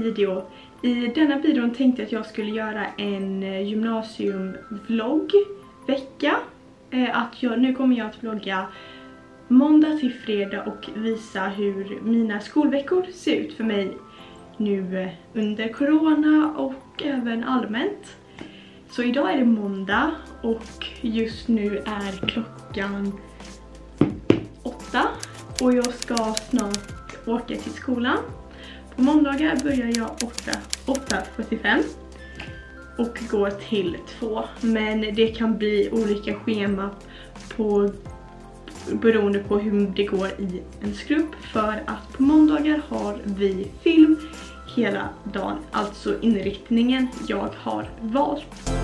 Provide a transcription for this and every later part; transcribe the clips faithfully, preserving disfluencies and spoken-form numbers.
video. I denna videon tänkte jag att jag skulle göra en gymnasiumvlogg vecka. Att jag, nu kommer jag att vlogga måndag till fredag och visa hur mina skolveckor ser ut för mig nu under corona och även allmänt. Så idag är det måndag och just nu är klockan åtta och jag ska snart åka till skolan. På måndagar börjar jag åtta fyrtiofem och går till två, men det kan bli olika schema på, beroende på hur det går i en grupp, för att på måndagar har vi film hela dagen, alltså inriktningen jag har valt.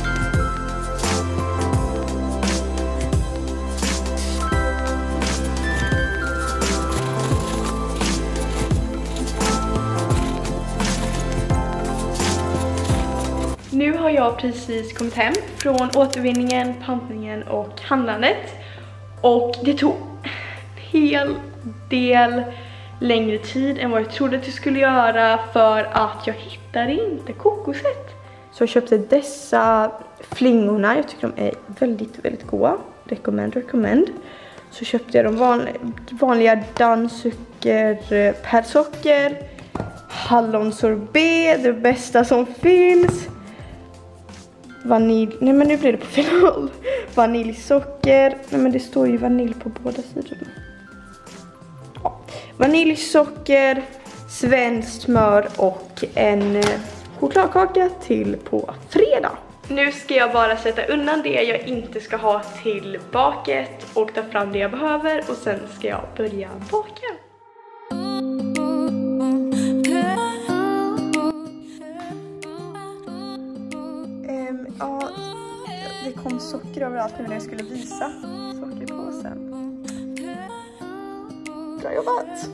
Nu har jag precis kommit hem från återvinningen, pantningen och handlandet. Och det tog en hel del längre tid än vad jag trodde att det skulle göra, för att jag hittade inte kokoset. Så jag köpte dessa flingorna, jag tycker de är väldigt, väldigt goda. Recommend, recommend. Så köpte jag de vanliga, vanliga dammsucker, persocker, hallonsorbet, det bästa som finns. Vanilj, nej men nu blir det på fel håll. Vaniljsocker, nej men det står ju vanilj på båda sidorna. Ja. Vaniljsocker, svenskt smör och en chokladkaka till på fredag. Nu ska jag bara sätta undan det jag inte ska ha till baket och ta fram det jag behöver, och sen ska jag börja baka. Ja, det kom socker överallt nu när jag skulle visa sockerpåsen. Bra jobbat!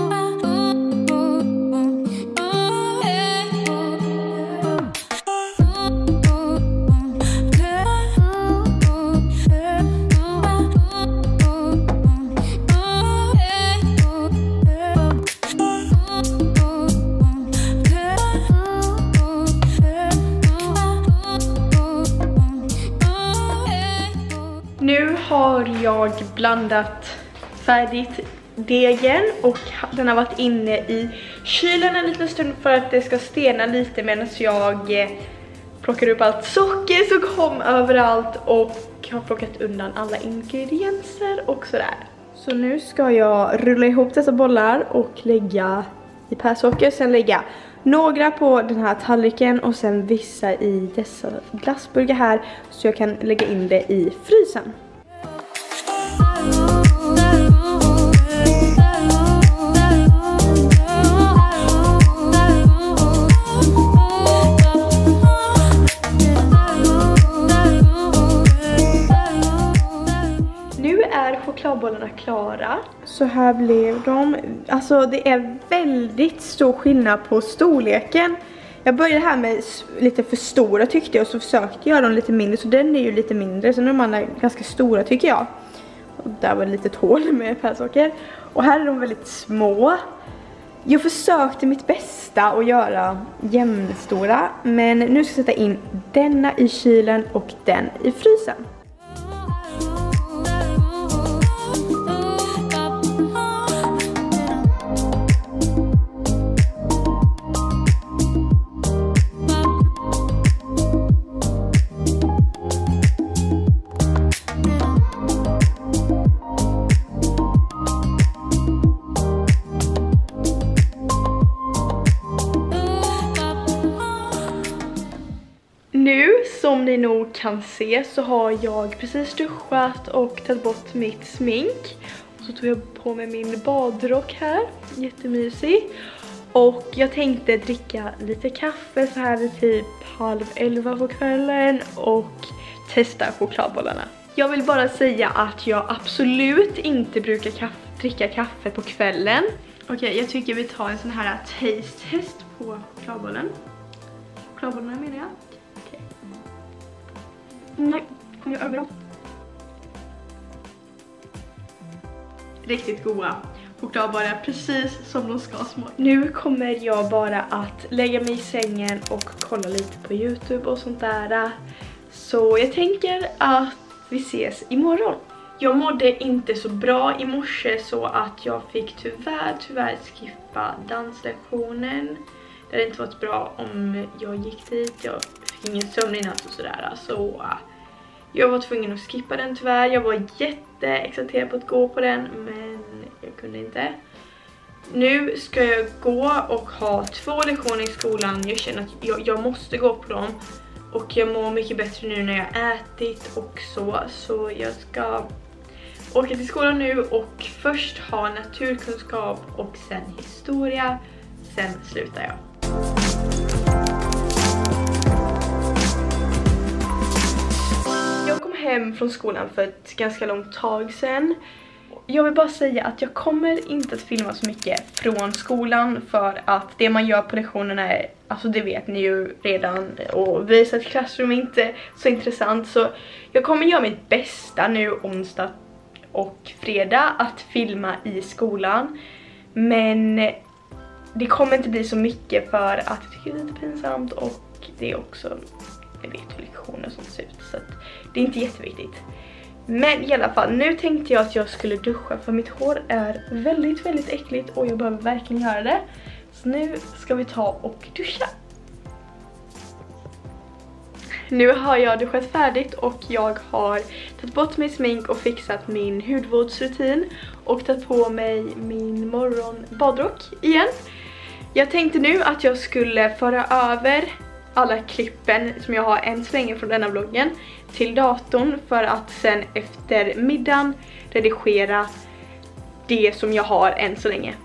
Nu har jag blandat färdigt degen och den har varit inne i kylen en liten stund för att det ska stena lite medan jag plockar upp allt socker som kom överallt och har plockat undan alla ingredienser och sådär. Så nu ska jag rulla ihop dessa bollar och lägga i persocker, sen lägga några på den här tallriken och sen vissa i dessa glassburgar här, så jag kan lägga in det i frysen. Nu är chokladbollarna klara. Så här blev de. Alltså det är väldigt stor skillnad på storleken. Jag började här med lite för stora tyckte jag, och så försökte jag göra dem lite mindre, så den är ju lite mindre, så nu är de ganska stora tycker jag. Och där var det lite hål med persocker. Och här är de väldigt små. Jag försökte mitt bästa att göra jämnstora, men nu ska jag sätta in denna i kylen och den i frysen. Nu, som ni nog kan se, så har jag precis duschat och tagit bort mitt smink. Och så tog jag på mig min badrock här, jättemysig. Och jag tänkte dricka lite kaffe så här vid typ halv elva på kvällen och testa chokladbollarna. Jag vill bara säga att jag absolut inte brukar kaffe, dricka kaffe på kvällen. Okej, okay, jag tycker vi tar en sån här taste test på chokladbollen. Chokladbollarna menar jag. Nej, kommer jag överallt. Riktigt goda. chokladbollar precis som de ska små. Nu kommer jag bara att lägga mig i sängen och kolla lite på YouTube och sånt där. Så jag tänker att vi ses imorgon. Jag mådde inte så bra i morse så att jag fick tyvärr, tyvärr skippa danslektionen. Det hade inte varit bra om jag gick dit. Jag fick ingen sömn i natt och sådär. Så jag var tvungen att skippa den tyvärr. Jag var jätteexalterad på att gå på den, men jag kunde inte. Nu ska jag gå och ha två lektioner i skolan. Jag känner att jag, jag måste gå på dem. Och jag mår mycket bättre nu när jag ätit och så. Så jag ska åka till skolan nu och först ha naturkunskap och sen historia. Sen slutar jag. Jag kom hem från skolan för ett ganska långt tag sedan. Jag vill bara säga att jag kommer inte att filma så mycket från skolan för att det man gör på lektionerna är, alltså det vet ni ju redan, och visa ett klassrum är inte så intressant, så jag kommer göra mitt bästa nu onsdag och fredag att filma i skolan, men det kommer inte bli så mycket för att jag tycker det är lite pinsamt och det är också, jag vet hur lektioner som ser ut, så att det är inte jätteviktigt. Men i alla fall, nu tänkte jag att jag skulle duscha för mitt hår är väldigt, väldigt äckligt och jag behöver verkligen göra det. Så nu ska vi ta och duscha. Nu har jag duschat färdigt och jag har tagit bort min smink och fixat min hudvårdsrutin och tagit på mig min morgonbadrock igen. Jag tänkte nu att jag skulle föra över alla klippen som jag har än så länge från denna vloggen till datorn för att sen efter middagen redigera det som jag har än så länge.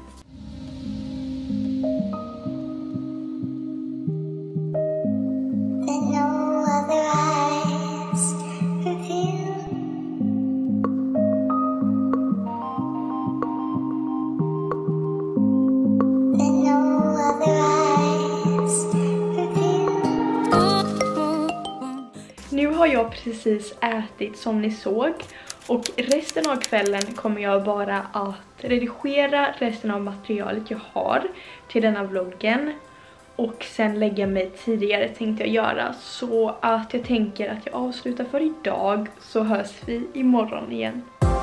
Nu har jag precis ätit som ni såg och resten av kvällen kommer jag bara att redigera resten av materialet jag har till denna vloggen och sen lägga mig tidigare tänkte jag göra, så att jag tänker att jag avslutar för idag, så hörs vi imorgon igen.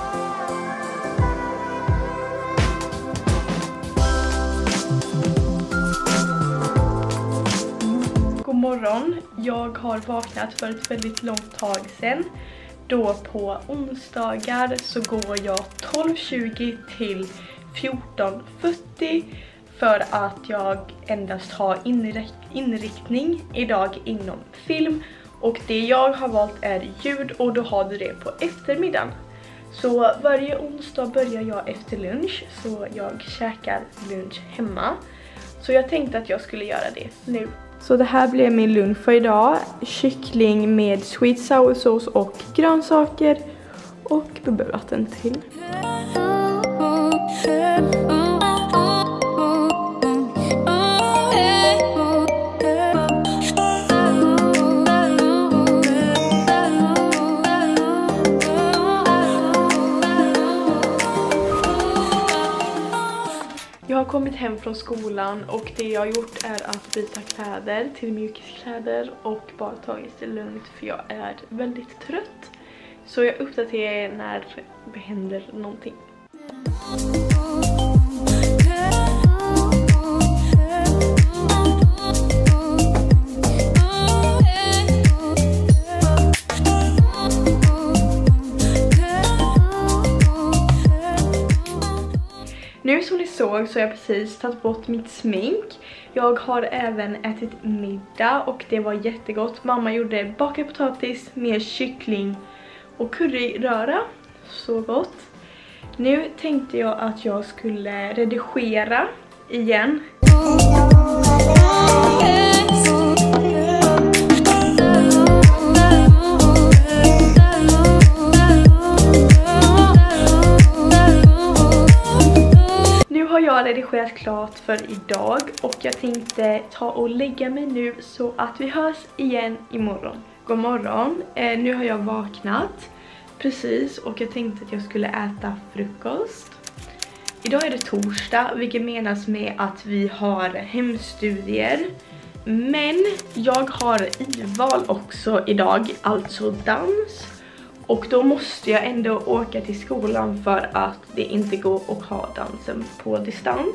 God morgon, jag har vaknat för ett väldigt långt tag sedan. Då på onsdagar så går jag tolv tjugo till fjorton fyrtio för att jag endast har inrikt inriktning idag inom film. Och det jag har valt är ljud och då har du det på eftermiddagen. Så varje onsdag börjar jag efter lunch, så jag käkar lunch hemma. Så jag tänkte att jag skulle göra det nu. Så det här blev min lunch för idag. Kyckling med sweet sour sauce och grönsaker och bubbelvatten till. Jag har kommit hem från skolan och det jag har gjort är att byta kläder till mjukiskläder och bara tagit det lugnt för jag är väldigt trött. Så jag uppdaterar när det händer någonting. Nu som ni såg så har jag precis tagit bort mitt smink. Jag har även ätit middag och det var jättegott. Mamma gjorde bakad potatis med kyckling och curryröra. Så gott. Nu tänkte jag att jag skulle redigera igen. Jag har redigerat klart för idag och jag tänkte ta och lägga mig nu så att vi hörs igen imorgon. God morgon, eh, nu har jag vaknat precis och jag tänkte att jag skulle äta frukost. Idag är det torsdag, vilket menas med att vi har hemstudier. Men jag har I-val också idag, alltså dans. Och då måste jag ändå åka till skolan för att det inte går att ha dansen på distans.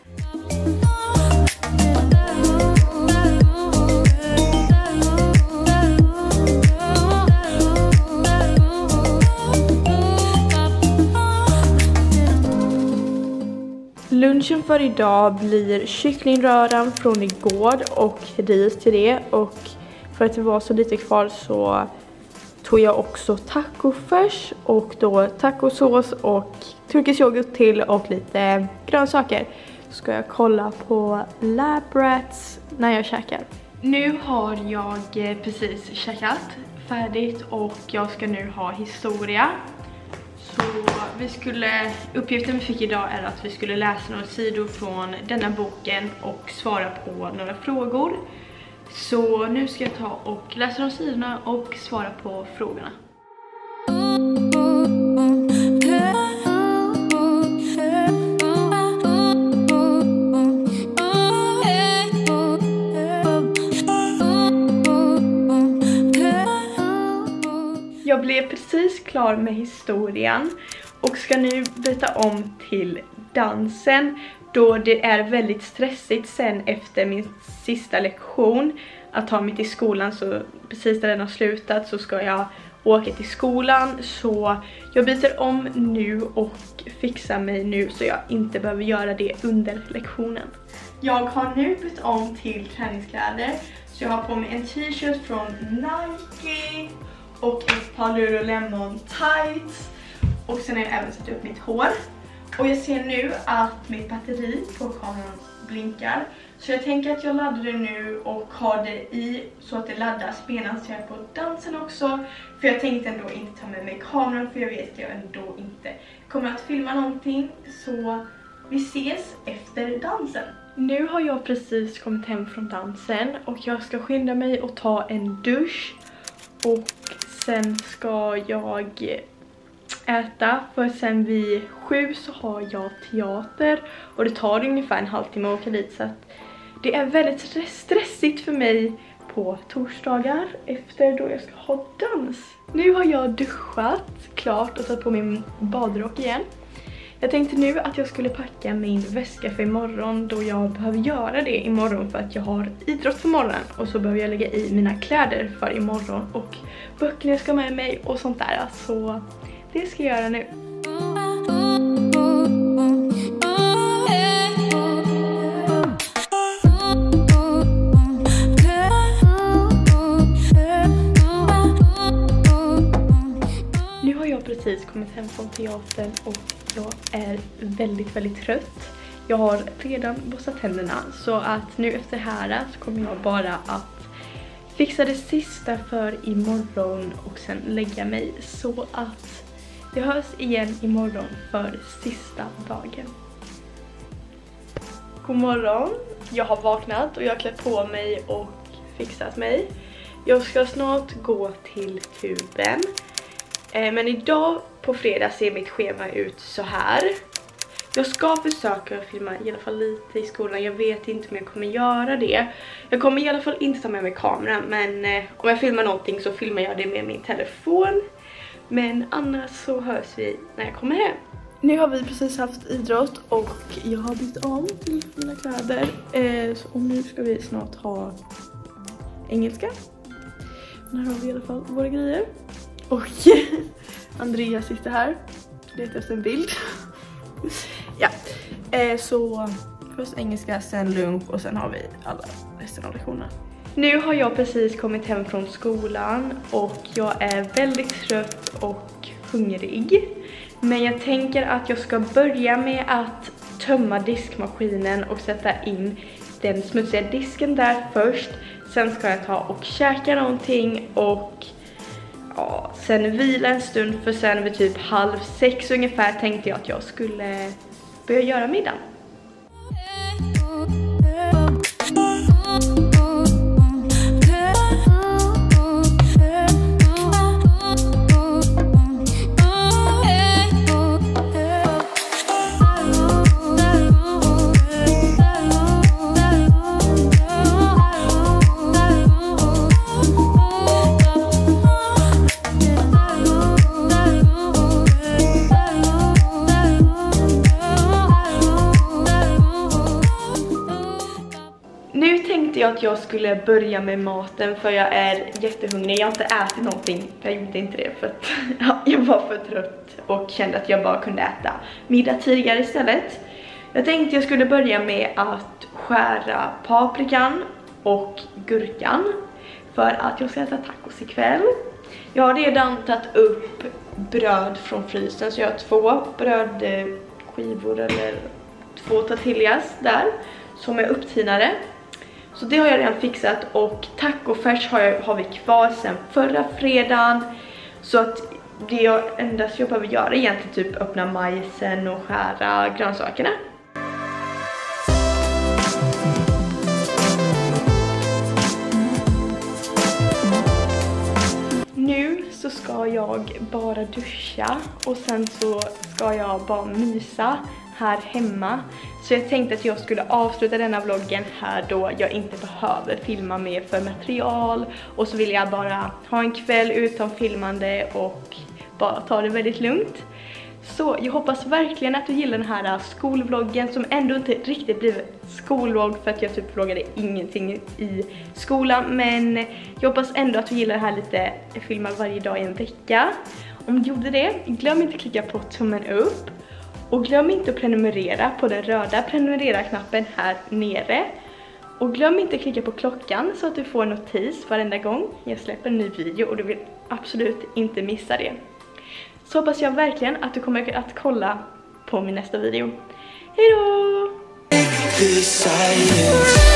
Lunchen för idag blir kycklingröran från igår och ris till det. Och för att det var så lite kvar så tog jag också tacofärs och då tacosås och turkisk yoghurt till och lite grönsaker. Så ska jag kolla på Lab Rats när jag käkar. Nu har jag precis käkat färdigt och jag ska nu ha historia. Så vi skulle, uppgiften vi fick idag är att vi skulle läsa några sidor från denna boken och svara på några frågor. Så nu ska jag ta och läsa de sidorna och svara på frågorna. Jag blev precis klar med historien och ska nu byta om till dansen, då det är väldigt stressigt sen efter min sista lektion att ta mig till skolan. Så precis när den har slutat så ska jag åka till skolan, så jag byter om nu och fixar mig nu så jag inte behöver göra det under lektionen. Jag har nu bytt om till träningskläder, så jag har på mig en t-shirt från Nike och ett par Lululemon tights, och sen har jag även satt upp mitt hår. Och jag ser nu att mitt batteri på kameran blinkar, så jag tänker att jag laddar det nu och har det i så att det laddas medan jag är på dansen också. För jag tänkte ändå inte ta med mig kameran, för jag vet att jag ändå inte kommer att filma någonting. Så vi ses efter dansen. Nu har jag precis kommit hem från dansen och jag ska skynda mig och ta en dusch. Och sen ska jag äta, för sen vid sju så har jag teater och det tar ungefär en halvtimme att åka dit, så att det är väldigt stressigt för mig på torsdagar efter då jag ska ha dans. Nu har jag duschat klart och satt på min badrock igen. Jag tänkte nu att jag skulle packa min väska för imorgon, då jag behöver göra det imorgon för att jag har idrott för morgonen. Och så behöver jag lägga i mina kläder för imorgon och böckerna jag ska med mig och sånt där. Så det ska jag göra nu. Nu har jag precis kommit hem från teatern och jag är väldigt, väldigt trött. Jag har redan borstat tänderna, så att nu efter här så kommer jag bara att fixa det sista för imorgon och sen lägga mig, så att vi hörs igen imorgon för sista dagen. God morgon, jag har vaknat och jag har klätt på mig och fixat mig. Jag ska snart gå till tuben. Men idag på fredag ser mitt schema ut så här. Jag ska försöka filma i alla fall lite i skolan. Jag vet inte om jag kommer göra det. Jag kommer i alla fall inte ta med mig kameran, men eh, om jag filmar någonting så filmar jag det med min telefon. Men annars så hörs vi när jag kommer hem. Nu har vi precis haft idrott och jag har bytt om till mina kläder. Eh, så, och nu ska vi snart ha engelska. Men här har vi i alla fall våra grejer. Och Andreas sitter här. Letar efter en bild. Ja, eh, så först engelska, sen lunch och sen har vi alla resten av lektionerna. Nu har jag precis kommit hem från skolan och jag är väldigt trött och hungrig. Men jag tänker att jag ska börja med att tömma diskmaskinen och sätta in den smutsiga disken där först. Sen ska jag ta och käka någonting och ja, sen vila en stund, för sen vid typ halv sex ungefär tänkte jag att jag skulle börja göra middag. att jag skulle börja med maten för jag är jättehungrig. Jag har inte ätit någonting. Jag gjorde inte det för att ja, jag var för trött och kände att jag bara kunde äta middag tidigare istället. Jag tänkte jag skulle börja med att skära paprikan och gurkan för att jag ska äta tacos ikväll. Jag har redan tagit upp bröd från frysen, så jag har två brödskivor eller två tortillas där som är upptinade. Så det har jag redan fixat, och tacofärs har, jag, har vi kvar sen förra fredagen. Så att det jag endast jag behöver göra är egentligen typ öppna majsen och skära grönsakerna. Nu så ska jag bara duscha och sen så ska jag bara mysa här hemma. Så jag tänkte att jag skulle avsluta denna vloggen här då jag inte behöver filma mer för material. Och så vill jag bara ha en kväll utan filmande och bara ta det väldigt lugnt. Så jag hoppas verkligen att du gillar den här skolvloggen som ändå inte riktigt blev skolvlogg för att jag typ vloggade ingenting i skolan. Men jag hoppas ändå att du gillar det här lite, jag filmar varje dag i en vecka. Om du gjorde det, glöm inte att klicka på tummen upp. Och glöm inte att prenumerera på den röda prenumerera-knappen här nere. Och glöm inte att klicka på klockan så att du får en notis varenda gång jag släpper en ny video och du vill absolut inte missa det. Så hoppas jag verkligen att du kommer att kolla på min nästa video. Hej då!